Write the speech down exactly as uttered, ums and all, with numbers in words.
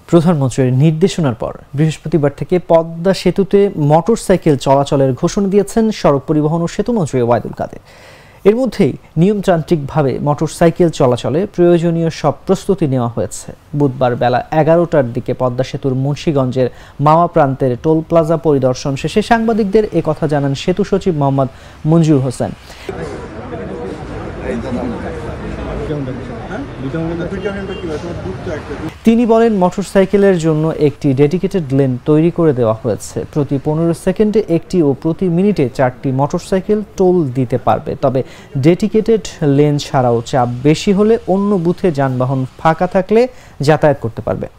প্রধানমন্ত্রীর নির্দেশনার পর বৃহস্পতিবার থেকে পদ্মা সেতুতে মোটরসাইকেল চলাচলের ঘোষণা দিয়েছেন সড়ক পরিবহন ও সেতুমন্ত্রী ওবায়দুল কাদের। এর মধ্যেই নিয়মতান্ত্রিকভাবে মোটরসাইকেল চলাচলে প্রয়োজনীয় সব প্রস্তুতি নেওয়া হয়েছে। বুধবার বেলা এগারোটার দিকে পদ্মা সেতুর মুন্সিগঞ্জের মাওয়া প্রান্তের টোল প্লাজা পরিদর্শন শেষে সাংবাদিকদের এ কথা জানান সেতু সচিব মোহাম্মদ মঞ্জুর হোসেন। তিনি বলেন, মোটরসাইকেলের জন্য একটি ডেডিকেটেড লেন তৈরি করে দেওয়া হয়েছে। প্রতি পনেরো সেকেন্ডে একটি ও প্রতি মিনিটে চারটি মোটরসাইকেল টোল দিতে পারবে। তবে ডেডিকেটেড লেন ছাড়াও চাপ বেশি হলে অন্য বুথে যানবাহন ফাঁকা থাকলে যাতায়াত করতে পারবে।